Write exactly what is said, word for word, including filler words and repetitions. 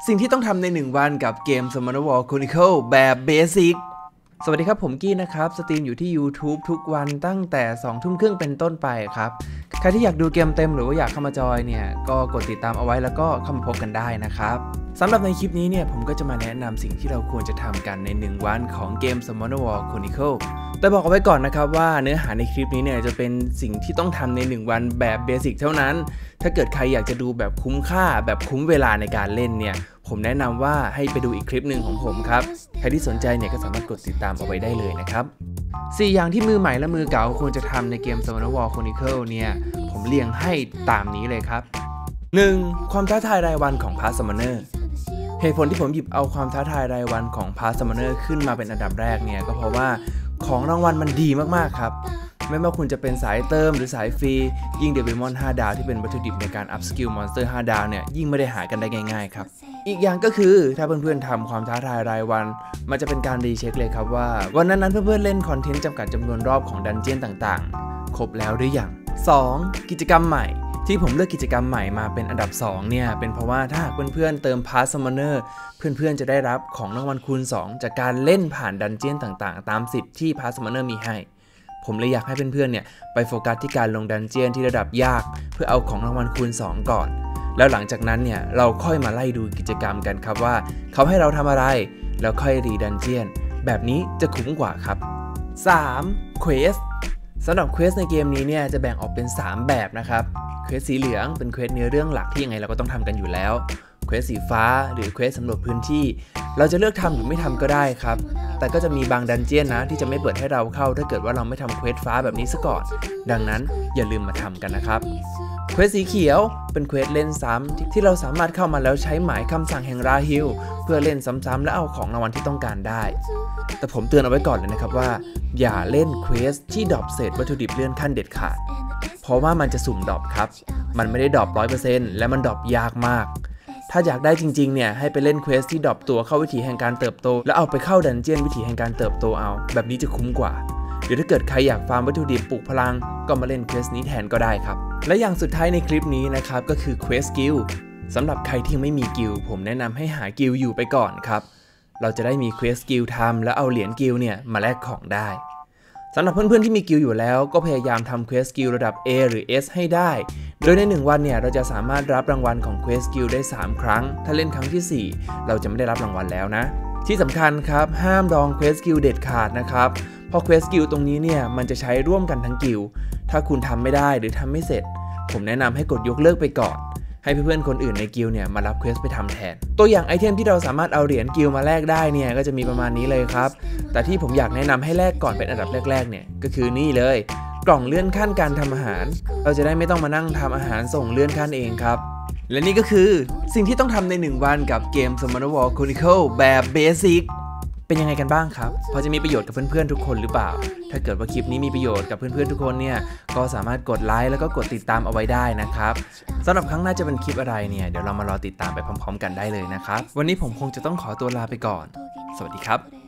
สิ่งที่ต้องทำในหนึ่งวันกับเกม Summoner War Chronicle แบบเบสิกสวัสดีครับผมกี้นะครับสตรีมอยู่ที่ YouTube ทุกวันตั้งแต่สองทุ่มครึ่งเป็นต้นไปครับใครที่อยากดูเกมเต็มหรือว่าอยากเข้ามาจอยเนี่ยก็กดติดตามเอาไว้แล้วก็เข้ามาพบกันได้นะครับสำหรับในคลิปนี้เนี่ยผมก็จะมาแนะนำสิ่งที่เราควรจะทำกันในหนึ่งวันของเกม Summoner War Chronicle แต่บอกเอาไว้ก่อนนะครับว่าเนื้อหาในคลิปนี้เนี่ยจะเป็นสิ่งที่ต้องทำในหนึ่งวันแบบเบสิกเท่านั้นถ้าเกิดใครอยากจะดูแบบคุ้มค่าแบบคุ้มเวลาในการเล่นเนี่ยผมแนะนำว่าให้ไปดูอีกคลิปหนึ่งของผมครับใครที่สนใจเนี่ยก็สามารถกดติดตามเอาไว้ได้เลยนะครับสี่อย่างที่มือใหม่และมือเก่าควรจะทำในเกม Summoner War Chronicle เนี่ยผมเรียงให้ตามนี้เลยครับ หนึ่ง. ความท้าทายรายวันของ Past Summoner เหตุผลที่ผมหยิบเอาความท้าทายรายวันของ Past Summoner ขึ้นมาเป็นอันดับแรกเนี่ยก็เพราะว่าของรางวัลมันดีมากๆครับไม่ว่าคุณจะเป็นสายเติมหรือสายฟรียิ่งเดวิลมอนห้าดาวที่เป็นวัตถุดิบในการอัพสกิลมอนสเตอร์ห้าดาวเนี่ยยิ่งไม่ได้หากันได้ง่ายๆครับอีกอย่างก็คือถ้าเพื่อนๆทำความท้าทายรายวันมันจะเป็นการรีเช็คเลยครับว่าวันนั้นๆเพื่อนๆเล่นคอนเทนต์จำกัดจำนวนรอบของดันเจี้ยนต่างๆครบแล้วหรือยัง สอง. กิจกรรมใหม่ที่ผมเลือกกิจกรรมใหม่มาเป็นอันดับสองเนี่ยเป็นเพราะว่าถ้าหากเพื่อนๆเติม Past Summoner เพื่อนๆจะได้รับของรางวัลคูณสองจากการเล่นผ่านดันเจี้ยนต่างๆตามสิทธิ์ที่ Past Summoner มีให้ผมเลยอยากให้เพื่อนๆเนี่ยไปโฟกัสที่การลงดันเจี้ยนที่ระดับยากเพื่อเอาของรางวัลคูณสองก่อนแล้วหลังจากนั้นเนี่ยเราค่อยมาไล่ดูกิจกรรมกันครับว่าเขาให้เราทำอะไรแล้วค่อยรีดันเจี้ยนแบบนี้จะคุ้มกว่าครับ สาม. เควสสำหรับเควสในเกมนี้เนี่ยจะแบ่งออกเป็นสามแบบนะครับเควสสีเหลืองเป็นเควสเนื้อเรื่องหลักที่ยังไงเราก็ต้องทำกันอยู่แล้วเควสสีฟ้าหรือเควสสำรวจพื้นที่เราจะเลือกทำหรือไม่ทำก็ได้ครับแต่ก็จะมีบางดันเจี้ยนนะที่จะไม่เปิดให้เราเข้าถ้าเกิดว่าเราไม่ทำเควสฟ้าแบบนี้ซะก่อนดังนั้นอย่าลืมมาทำกันนะครับเควสสีเขียวเป็นเควสเล่นซ้ำที่เราสามารถเข้ามาแล้วใช้หมายคำสั่งแห่งราฮิลเพื่อเล่นซ้ำๆและเอาของรางวัลที่ต้องการได้แต่ผมเตือนเอาไว้ก่อนเลยนะครับว่าอย่าเล่นเควสที่ดรอปเศษวัตถุดิบเลื่อนขั้นเด็ดขาดเพราะว่ามันจะสุ่มดรอปครับมันไม่ได้ดรอป ร้อยเปอร์เซ็นต์ และมันดรอปยากมากถ้าอยากได้จริงๆเนี่ยให้ไปเล่นเควสที่ดรอปตัวเข้าวิถีแห่งการเติบโตแล้วเอาไปเข้าดันเจี้ยนวิถีแห่งการเติบโตเอาแบบนี้จะคุ้มกว่าหรือถ้าเกิดใครอยากฟาร์มวัตถุดิบปลุกพลังก็มาเล่นเควสนี้แทนก็ได้ครับและอย่างสุดท้ายในคลิปนี้นะครับก็คือเควสกิลสำหรับใครที่ไม่มีกิลผมแนะนำให้หากิลอยู่ไปก่อนครับเราจะได้มีเควสกิลทำแล้วเอาเหรียญกิลเนี่ยมาแลกของได้สำหรับเพื่อนๆที่มีกิลอยู่แล้วก็พยายามทำเควสกิลระดับ A หรือ S ให้ได้โดยในหนึ่งวันเนี่ยเราจะสามารถรับรางวัลของเควสกิลได้สามครั้งถ้าเล่นครั้งที่สี่เราจะไม่ได้รับรางวัลแล้วนะที่สำคัญครับห้ามดองเควสกิลเด็ดขาดนะครับเพราะเควสกิลตรงนี้เนี่ยมันจะใช้ร่วมกันทั้งกิลถ้าคุณทำไม่ได้หรือทำไม่เสร็จผมแนะนำให้กดยกเลิกไปก่อนให้เพื่อนๆคนอื่นในกิลเนี่ยมารับเควสไปทำแทนตัวอย่างไอเทมที่เราสามารถเอาเหรียญกิลมาแลกได้เนี่ยก็จะมีประมาณนี้เลยครับแต่ที่ผมอยากแนะนำให้แลกก่อนเป็นอันดับแรกๆเนี่ยก็คือนี่เลยกล่องเลื่อนขั้นการทำอาหารเราจะได้ไม่ต้องมานั่งทำอาหารส่งเลื่อนขั้นเองครับและนี่ก็คือสิ่งที่ต้องทำในหนึ่งวันกับเกม Summoner War Chronicle แบบเบสิกเป็นยังไงกันบ้างครับพอจะมีประโยชน์กับเพื่อนๆทุกคนหรือเปล่าถ้าเกิดว่าคลิปนี้มีประโยชน์กับเพื่อนๆทุกคนเนี่ยก็สามารถกดไลค์แล้วก็กดติดตามเอาไว้ได้นะครับสำหรับครั้งหน้าจะเป็นคลิปอะไรเนี่ยเดี๋ยวเรามารอติดตามไปพร้อมๆกันได้เลยนะครับวันนี้ผมคงจะต้องขอตัวลาไปก่อนสวัสดีครับ